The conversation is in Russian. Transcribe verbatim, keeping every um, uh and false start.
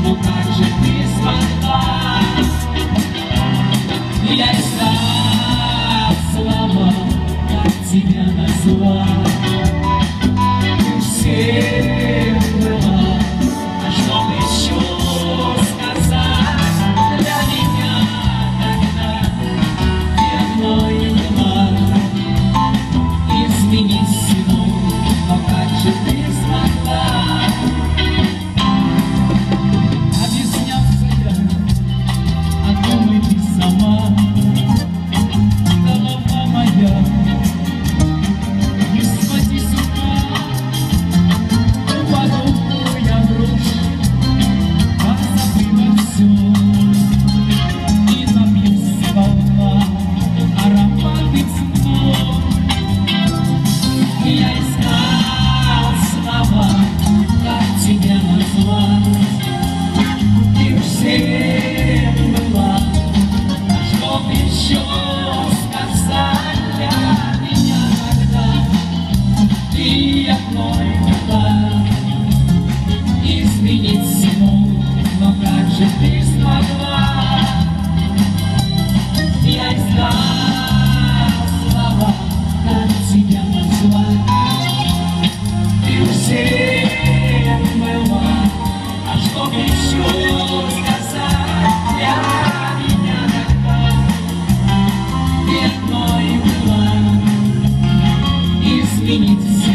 но как же ты смогла? Я искал слова, как тебя назвать. Ты всем была, а что еще сказать? Для меня тогда ты одной была. Изменить всего, но как же ты смогла? Объяснялся я, а думай ты сама. Голова моя, не схвати с ума. Упаду я в рожь, позабыла все, и напьюсь волна ароматы цветов. Я искал слова, как тебя назвать. Ты всем была, а что еще сказать? Для меня тогда ты одной была. Изменить всему, но как же ты смогла? Я искал слова, как тебя назвать. Ты всем была, а что еще сказать? Для меня тогда ты одной была. Изменить